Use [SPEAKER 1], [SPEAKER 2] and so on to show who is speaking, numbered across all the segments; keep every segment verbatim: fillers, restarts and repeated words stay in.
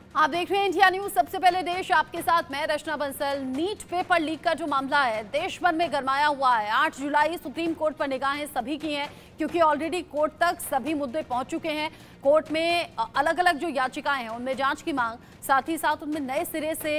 [SPEAKER 1] आप देख रहे हैं इंडिया न्यूज। सबसे पहले देश आपके साथ, मैं Rachna Bansal. NEET paper leak का जो मामला है देश भर में गरमाया हुआ है। आठ जुलाई सुप्रीम कोर्ट पर निगाहें सभी की हैं, क्योंकि ऑलरेडी कोर्ट तक सभी मुद्दे पहुंच चुके हैं। कोर्ट में अलग अलग जो याचिकाएं हैं उनमें जांच की मांग, साथ ही साथ उनमें नए सिरे से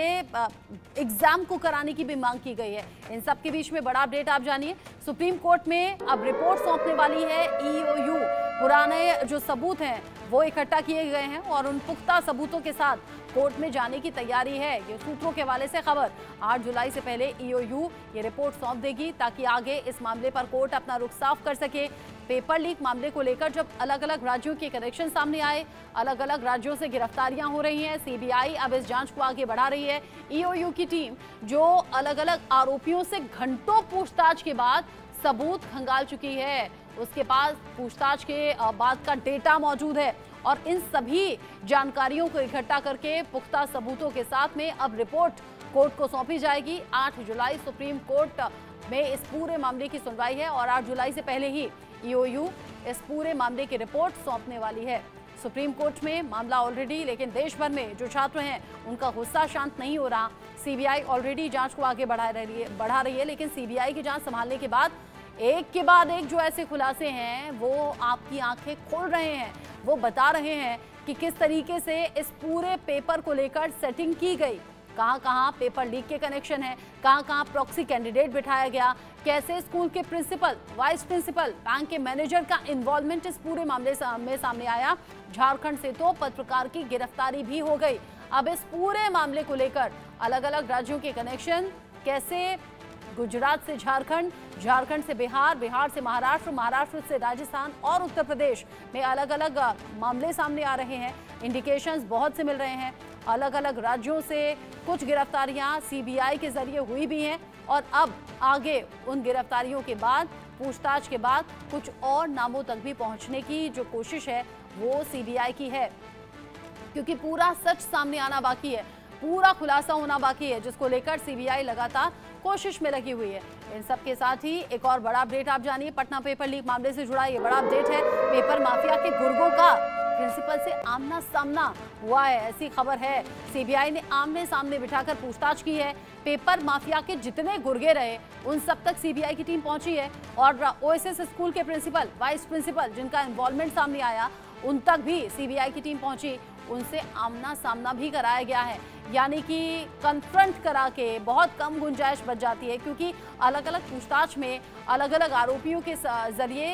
[SPEAKER 1] एग्जाम को कराने की भी मांग की गई है। इन सब के बीच में बड़ा अपडेट आप जानिए। सुप्रीम कोर्ट में अब रिपोर्ट सौंपने वाली है ईओयू। पुराने जो सबूत हैं वो इकट्ठा किए गए हैं और उन पुख्ता सबूतों के साथ कोर्ट में जाने की तैयारी है। ये सूत्रों के हवाले से खबर। आठ जुलाई से पहले ईओयू ये रिपोर्ट सौंप देगी ताकि आगे इस मामले पर कोर्ट अपना रुख साफ कर सके। पेपर लीक मामले को लेकर जब अलग अलग राज्यों के कनेक्शन सामने आए, अलग अलग राज्यों से गिरफ्तारियां हो रही हैं, सीबीआई अब इस जांच को आगे बढ़ा रही है। ईओयू की टीम जो अलग अलग आरोपियों से घंटों पूछताछ के बाद सबूत खंगाल चुकी है, उसके पास पूछताछ के बाद का डेटा मौजूद है और इन सभी जानकारियों को इकट्ठा करके पुख्ता सबूतों के साथ में अब रिपोर्ट कोर्ट को सौंपी जाएगी। आठ जुलाई सुप्रीम कोर्ट में इस पूरे मामले की सुनवाई है और आठ जुलाई से पहले ही ईओयू इस पूरे मामले की रिपोर्ट सौंपने वाली है सुप्रीम कोर्ट में। मामला ऑलरेडी, लेकिन देश भर में जो छात्र हैं उनका गुस्सा शांत नहीं हो रहा। सीबीआई ऑलरेडी जांच को आगे बढ़ा रही है बढ़ा रही है लेकिन सीबीआई की जांच संभालने के बाद एक के बाद एक जो ऐसे खुलासे हैं वो आपकी आंखें खोल रहे हैं। वो बता रहे हैं कि किस तरीके से इस पूरे पेपर को लेकर सेटिंग की गई, कहां कहां पेपर लीक के कनेक्शन है, कहां कहां प्रॉक्सी कैंडिडेट बिठाया गया, कैसे स्कूल के प्रिंसिपल, वाइस प्रिंसिपल, बैंक के मैनेजर का इन्वॉल्वमेंट इस पूरे मामले में सामने आया। झारखंड से तो पत्रकार की गिरफ्तारी भी हो गई। अब इस पूरे मामले को लेकर अलग अलग राज्यों के कनेक्शन, कैसे गुजरात से झारखंड, झारखंड से बिहार, बिहार से महाराष्ट्र, महाराष्ट्र से राजस्थान और उत्तर प्रदेश में अलग अलग मामले सामने आ रहे हैं। इंडिकेशंस बहुत से मिल रहे हैं। अलग अलग राज्यों से कुछ गिरफ्तारियां सीबीआई के जरिए हुई भी हैं और अब आगे उन गिरफ्तारियों के बाद, पूछताछ के बाद कुछ और नामों तक भी पहुंचने की जो कोशिश है वो सीबीआई की है, क्योंकि पूरा सच सामने आना बाकी है, पूरा खुलासा होना बाकी है, जिसको लेकर सीबीआई लगातार कोशिश में लगी हुई है। इन सब के साथ ही एक और बड़ा अपडेट आप जानिए। पटना पेपर लीक मामले से जुड़ा ये बड़ा अपडेट है। पेपर माफिया के गुर्गों का प्रिंसिपल से आमना सामना हुआ है, ऐसी खबर है। सीबीआई ने आमने सामने बिठाकर पूछताछ की है। पेपर माफिया के जितने गुर्गे रहे उन सब तक सीबीआई की टीम पहुंची है और ओएसएस स्कूल के प्रिंसिपल, वाइस प्रिंसिपल जिनका इन्वॉल्वमेंट सामने आया उन तक भी सीबीआई की टीम पहुंची। उनसे आमना सामना भी कराया गया है, यानी कि कन्फ्रंट करा के बहुत कम गुंजाइश बच जाती है, क्योंकि अलग अलग पूछताछ में अलग अलग आरोपियों के जरिए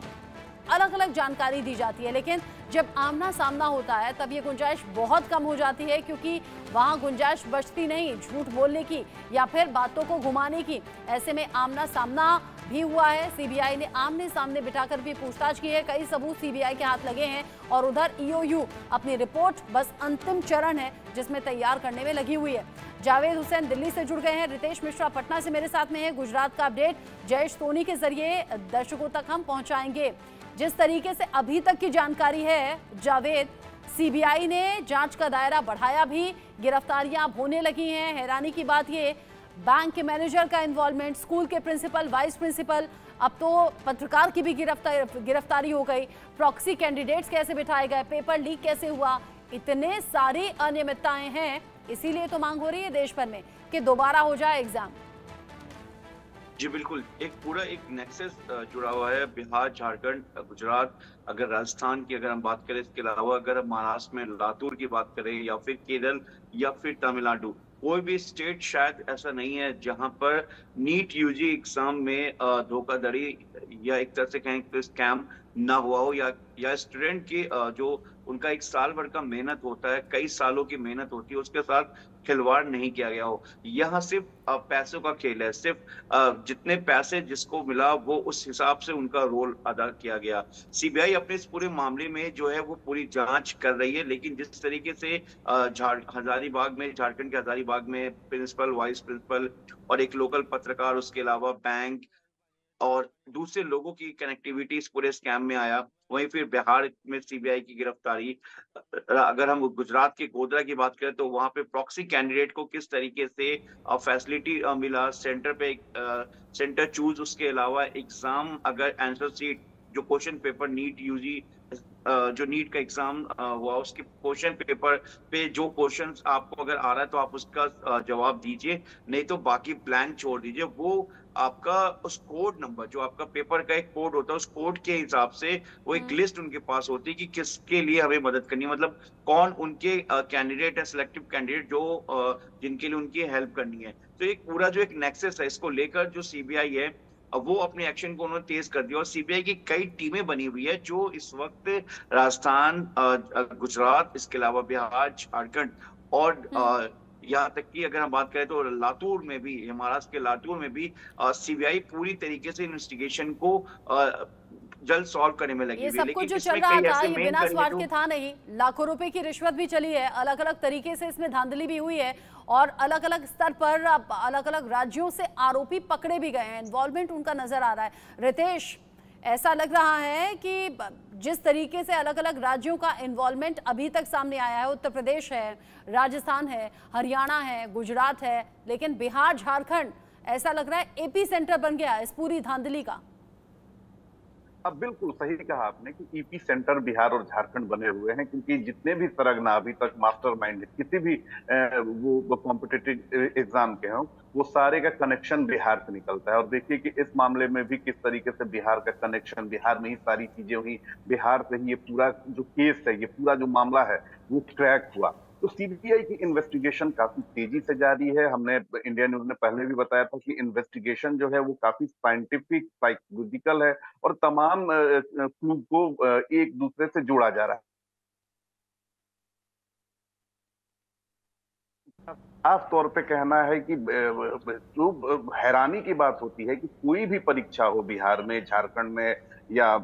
[SPEAKER 1] अलग अलग जानकारी दी जाती है, लेकिन जब आमना सामना होता है तब ये गुंजाइश बहुत कम हो जाती है, क्योंकि वहाँ गुंजाइश बचती नहीं झूठ बोलने की या फिर बातों को घुमाने की। ऐसे में आमना सामना भी हुआ है। सीबीआई ने आमने सामने बिठाकर भी पूछताछ की है। कई सबूत सीबीआई के हाथ लगे हैं और उधर ईओयू अपनी रिपोर्ट बस अंतिम चरण है जिसमें तैयार करने में लगी हुई है। जावेद हुसैन दिल्ली से जुड़ गए हैं, रितेश मिश्रा पटना से मेरे साथ में है। गुजरात का अपडेट जयेश सोनी के जरिए दर्शकों तक हम पहुंचाएंगे। जिस तरीके से अभी तक की जानकारी है जावेद, सीबीआई ने जांच का दायरा बढ़ाया भी, गिरफ्तारियां होने लगी हैं। हैरानी की बात ये, बैंक के मैनेजर का इन्वॉल्वमेंट, स्कूल के प्रिंसिपल, वाइस प्रिंसिपल, अब तो पत्रकार की भी गिरफ्तार गिरफ्तारी हो गई। प्रॉक्सी कैंडिडेट्स कैसे बिठाए गए, पेपर लीक कैसे हुआ, इतने सारी अनियमितताएं हैं। इसीलिए तो मांग हो रही है देश भर में कि दोबारा हो जाए एग्जाम।
[SPEAKER 2] जी बिल्कुल, एक पूरा एक नेक्सस जुड़ा हुआ है। बिहार, झारखंड, गुजरात, अगर राजस्थान की अगर हम बात करें, इसके अलावा अगर हम महाराष्ट्र में लातूर की बात करें या फिर केरल या फिर तमिलनाडु, कोई भी स्टेट शायद ऐसा नहीं है जहां पर नीट यूजी एग्जाम में धोखाधड़ी या एक तरह से कहें तो स्कैम ना हुआ हो, या या स्टूडेंट की जो उनका एक साल भर का मेहनत होता है, कई सालों की मेहनत होती है, उसके साथ खिलवाड़ नहीं किया गया हो। यहाँ सिर्फ पैसों का खेल है, सिर्फ जितने पैसे जिसको मिला वो उस हिसाब से उनका रोल अदा किया गया। सीबीआई अपने इस पूरे मामले में जो है वो पूरी जांच कर रही है, लेकिन जिस तरीके से हजारीबाग में, झारखंड के हजारीबाग में प्रिंसिपल, वाइस प्रिंसिपल और एक लोकल पत्रकार, उसके अलावा बैंक और दूसरे लोगों की कनेक्टिविटी इस पूरे स्कैम में आया, वहीं फिर बिहार में सीबीआई की गिरफ्तारी। अगर हम गुजरात के गोधरा की बात करें तो वहां पे प्रॉक्सी कैंडिडेट को किस तरीके से फैसिलिटी मिला, सेंटर पे सेंटर चूज, उसके अलावा एग्जाम, अगर आंसर सीट, जो क्वेश्चन पेपर नीट यूजी जो नीट का एग्जाम हुआ उसके क्वेश्चन पेपर पे जो क्वेश्चंस आपको अगर आ रहा है तो आप उसका जवाब दीजिए, नहीं तो बाकी ब्लैंक छोड़ दीजिए। वो आपका उस कोड नंबर, जो आपका पेपर का एक कोड होता है, उस कोड के हिसाब से वो एक लिस्ट उनके पास होती है कि किसके लिए हमें मदद करनी है, मतलब कौन उनके कैंडिडेट है, सिलेक्टिव कैंडिडेट जो uh, जिनके लिए उनकी हेल्प करनी है। तो एक पूरा जो एक नेक्सस है, इसको लेकर जो सीबीआई है अब वो अपने एक्शन को उन्होंने तेज कर दिया, और सीबीआई की कई टीमें बनी हुई है जो इस वक्त राजस्थान, गुजरात, इसके अलावा बिहार, झारखंड और यहाँ तक कि अगर हम बात करें तो लातूर में भी, महाराष्ट्र के लातूर में भी सीबीआई पूरी तरीके से इन्वेस्टिगेशन को आ, जल्द सॉल्व करने में लगी
[SPEAKER 1] ये
[SPEAKER 2] हुई है।
[SPEAKER 1] सब कुछ
[SPEAKER 2] लेकिन
[SPEAKER 1] जो चल रहा था ये बिना स्वार्थ के था नहीं, लाखों रुपए की रिश्वत भी चली है, अलग अलग तरीके से इसमें धांधली भी हुई है और अलग अलग स्तर पर अलग अलग राज्यों से आरोपी पकड़े भी गए हैं, इन्वॉल्वमेंट उनका नजर आ रहा है। रितेश, ऐसा लग रहा है कि जिस तरीके से अलग अलग राज्यों का इन्वॉल्वमेंट अभी तक सामने आया है, उत्तर प्रदेश है, राजस्थान है, हरियाणा है, गुजरात है, लेकिन बिहार, झारखंड ऐसा लग रहा है एपी सेंटर बन गया इस पूरी धांधली का।
[SPEAKER 3] अब बिल्कुल सही कहा आपने कि ईपी सेंटर बिहार और झारखंड बने हुए हैं, क्योंकि जितने भी सरगना अभी तक मास्टरमाइंड किसी भी वो कॉम्पिटिटिव एग्जाम के हों, वो सारे का कनेक्शन बिहार से निकलता है। और देखिए कि इस मामले में भी किस तरीके से बिहार का कनेक्शन, बिहार में ही सारी चीजें हुई, बिहार से ही ये पूरा जो केस है, ये पूरा जो मामला है वो ट्रैक हुआ। तो सीबीआई की इन्वेस्टिगेशन काफी तेजी से जारी है। हमने इंडिया न्यूज ने पहले भी बताया था कि इन्वेस्टिगेशन जो है वो काफी साइंटिफिक, साइकोलॉजिकल है और तमाम क्लू को एक दूसरे से जोड़ा जा रहा है। खास तौर पे कहना है कि जो हैरानी की बात होती है कि कोई भी परीक्षा हो बिहार में, झारखंड में या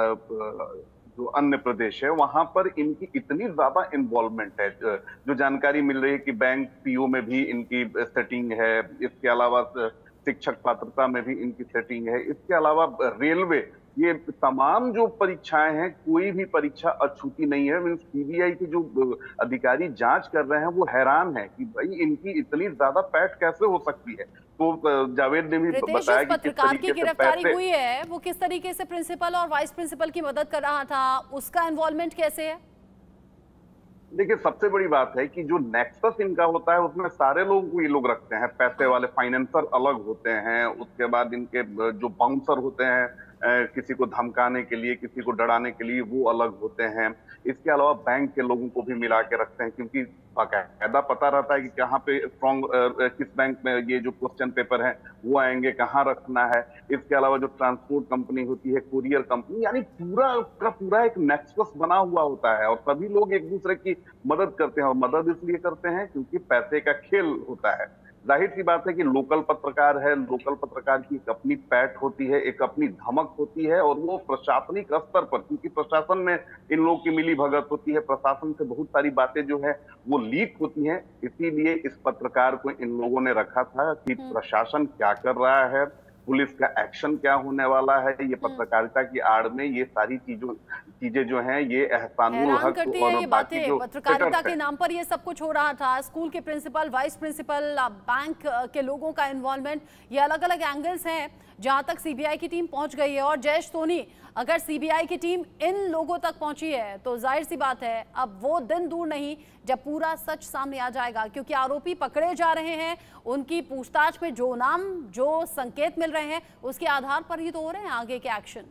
[SPEAKER 3] जो अन्य प्रदेश है, वहां पर इनकी इतनी ज्यादा इन्वॉल्वमेंट है। जो जानकारी मिल रही है कि बैंक पीओ में भी इनकी सेटिंग है, इसके अलावा शिक्षक पात्रता में भी इनकी सेटिंग है, इसके अलावा रेलवे, ये तमाम जो परीक्षाएं हैं, कोई भी परीक्षा अछूती नहीं है। सीबीआई के जो अधिकारी जांच कर रहे हैं वो हैरान है कि भाई इनकी इतनी ज्यादा पैठ कैसे हो सकती है। तो जावेद ने भी बताया कि
[SPEAKER 1] पत्रकार की गिरफ्तारी हुई है, वो किस तरीके से प्रिंसिपल और वाइस प्रिंसिपल की मदद कर रहा था, उसका इन्वॉल्वमेंट कैसे है?
[SPEAKER 3] देखिए, सबसे बड़ी बात है कि जो नेक्सस इनका होता है उसमें सारे लोगों को ये लोग रखते हैं। पैसे वाले फाइनेंसर अलग होते हैं, उसके बाद इनके जो बाउंसर होते हैं किसी को धमकाने के लिए, किसी को डराने के लिए, वो अलग होते हैं। इसके अलावा बैंक के लोगों को भी मिला के रखते हैं, क्योंकि बाकायदा पता रहता है कि कहाँ पे स्ट्रॉन्ग, किस बैंक में ये जो क्वेश्चन पेपर है वो आएंगे, कहाँ रखना है। इसके अलावा जो ट्रांसपोर्ट कंपनी होती है, कुरियर कंपनी, यानी पूरा का पूरा एक नेक्सस बना हुआ होता है और सभी लोग एक दूसरे की मदद करते हैं। और मदद इसलिए करते हैं क्योंकि पैसे का खेल होता है। जाहिर सी बात है कि लोकल पत्रकार है, लोकल पत्रकार की एक अपनी पैठ होती है, एक अपनी धमक होती है, और वो प्रशासनिक स्तर पर, क्योंकि प्रशासन में इन लोगों की मिली भगत होती है, प्रशासन से बहुत सारी बातें जो है वो लीक होती हैं। इसीलिए इस पत्रकार को इन लोगों ने रखा था कि प्रशासन क्या कर रहा है, पुलिस का एक्शन क्या होने वाला है। ये पत्रकारिता की आड़ में ये सारी चीजों चीजें जो हैं, ये एहसानुल हक और बाकी जो
[SPEAKER 1] पत्रकारिता के नाम पर ये सब कुछ हो रहा था। स्कूल के प्रिंसिपल, वाइस प्रिंसिपल, बैंक के लोगों का इन्वॉल्वमेंट, ये अलग अलग एंगल्स हैं जहां तक सीबीआई की टीम पहुंच गई है। और जयेश सोनी, अगर सीबीआई की टीम इन लोगों तक पहुंची है तो जाहिर सी बात है अब वो दिन दूर नहीं जब पूरा सच सामने आ जाएगा, क्योंकि आरोपी पकड़े जा रहे हैं, उनकी पूछताछ में जो नाम, जो संकेत मिल रहे हैं, उसके आधार पर ही तो हो रहे हैं आगे के एक्शन।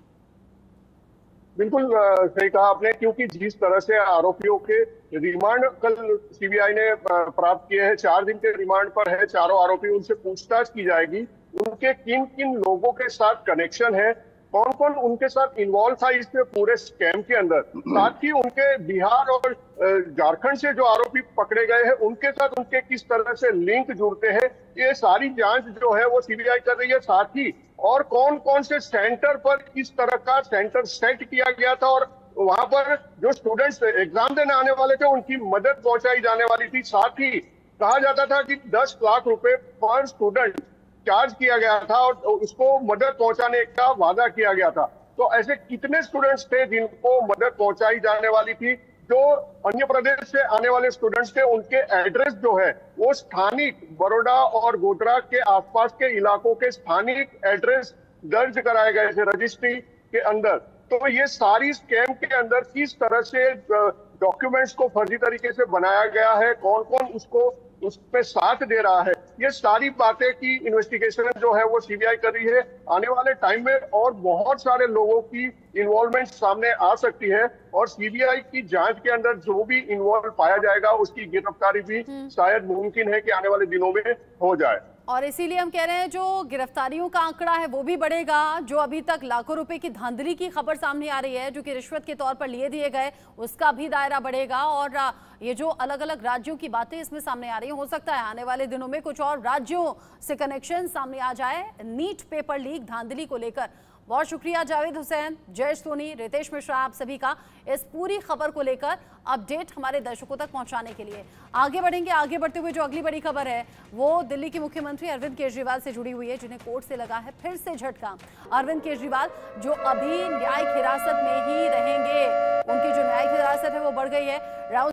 [SPEAKER 4] बिल्कुल सही कहा आपने, क्योंकि जिस तरह से आरोपियों के रिमांड कल सीबीआई ने प्राप्त किए हैं, चार दिन के रिमांड पर है चारों आरोपी, उनसे पूछताछ की जाएगी, उनके किन किन लोगों के साथ कनेक्शन है, कौन कौन उनके साथ इन्वॉल्व था इस पूरे स्कैम के अंदर, साथ ही उनके बिहार और झारखंड से जो आरोपी पकड़े गए हैं उनके साथ उनके किस तरह से लिंक जुड़ते हैं, ये सारी जांच जो है वो सीबीआई कर रही है। साथ ही और कौन कौन से सेंटर पर इस तरह का सेंटर सेट किया गया था और वहां पर जो स्टूडेंट्स एग्जाम देने आने वाले थे उनकी मदद पहुंचाई जाने वाली थी। साथ ही कहा जाता था कि दस लाख रुपए पर स्टूडेंट चार्ज किया गया था और उसको मदद पहुंचाने का वादा किया गया था। तो ऐसे कितने स्टूडेंट्स थे जिनको मदद पहुंचाई जाने वाली थी? जो अन्य प्रदेश से आने वाले स्टूडेंट्स थे उनके एड्रेस जो है वो स्थानिक बड़ौदा और गोधरा के आसपास के इलाकों के स्थानिक एड्रेस दर्ज कराए गए थे रजिस्ट्री के अंदर। तो ये सारी स्कैम के अंदर किस तरह से डॉक्यूमेंट्स को फर्जी तरीके से बनाया गया है, कौन कौन उसको उसमें साथ दे रहा है, ये सारी बातें की इन्वेस्टिगेशन जो है वो सीबीआई कर रही है। आने वाले टाइम में और बहुत सारे लोगों की इन्वॉल्वमेंट सामने आ सकती है और सीबीआई की जांच के अंदर जो भी इन्वॉल्व पाया जाएगा उसकी गिरफ्तारी भी शायद मुमकिन है कि आने वाले दिनों में हो जाए।
[SPEAKER 1] और इसीलिए हम कह रहे हैं जो गिरफ्तारियों का आंकड़ा है वो भी बढ़ेगा। जो अभी तक लाखों रुपए की धांधली की खबर सामने आ रही है जो कि रिश्वत के तौर पर लिए दिए गए, उसका भी दायरा बढ़ेगा। और ये जो अलग अलग राज्यों की बातें इसमें सामने आ रही हैं, हो सकता है आने वाले दिनों में कुछ और राज्यों से कनेक्शन सामने आ जाए नीट पेपर लीक धांधली को लेकर। बहुत शुक्रिया जावेद हुसैन, जयेश सोनी, रितेश मिश्रा, आप सभी का इस पूरी खबर को लेकर अपडेट हमारे दर्शकों तक पहुंचाने के लिए। आगे बढ़ेंगे। आगे बढ़ते हुए जो अगली बड़ी खबर है वो दिल्ली के मुख्यमंत्री अरविंद केजरीवाल से जुड़ी हुई है, जिन्हें कोर्ट से लगा है फिर से झटका। अरविंद केजरीवाल जो अभी न्यायिक हिरासत में ही रहेंगे, उनकी जो न्यायिक हिरासत है वो बढ़ गई है।